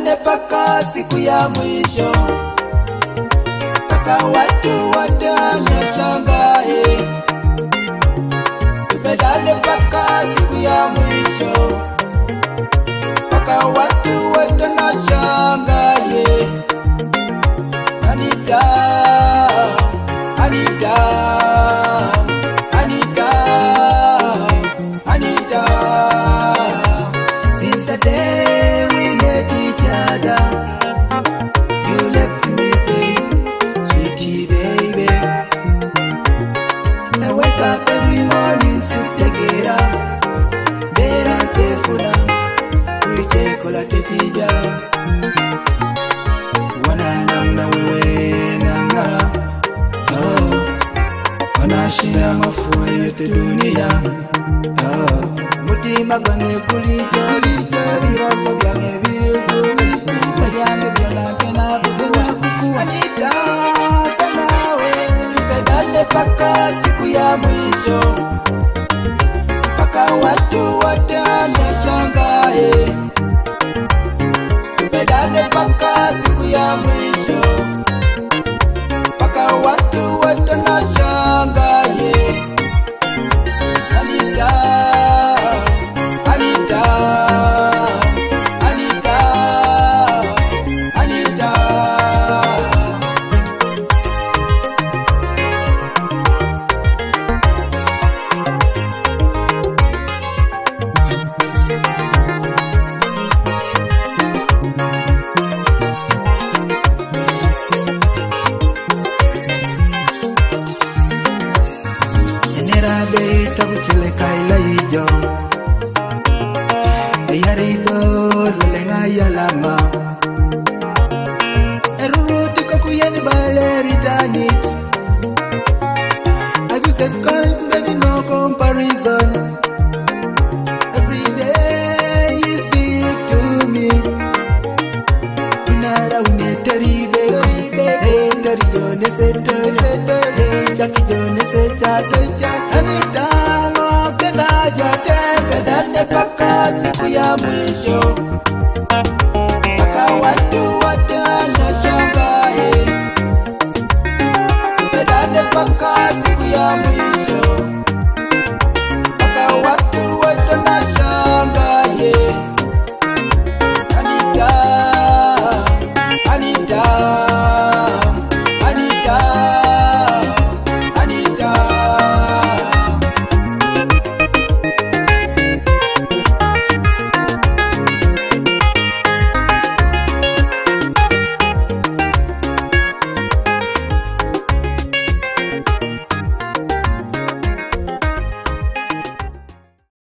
Tupendane paka siku ya mwisho, paka watu wote washangae. Tupendane paka siku ya mwisho, paka watu wote washangae. Anita, Anita, Anita, Anita. Since the day we met each other, you left me there, sweetie baby. I wake up every morning, so take it up. There I say for now, we take all the teacher. Wana namna wewe nanga, oh, wanashinda mafua yote dunia, oh. Mutima gwange kuli joli joli, rasa byange biri kuli, wajange byona kena kugewa kuku. Anita sanawe, tupendane paka siku ya mwisho, paka watu wote washangae. Tupendane paka siku ya mwisho, paka watu wote washangae. Anita, Anita, Anita, Anita. Enera be tabuchele kaila ijo, eyarido lulenga yalama. Eruruti kakuyeni baleri danit. Abuses can't make no comparison. Every day is big to me. Unara uneteribe, terido nesetere, chakido nesecha. Anita no keda jote, tupendane paka siku ya mwisho, paka watu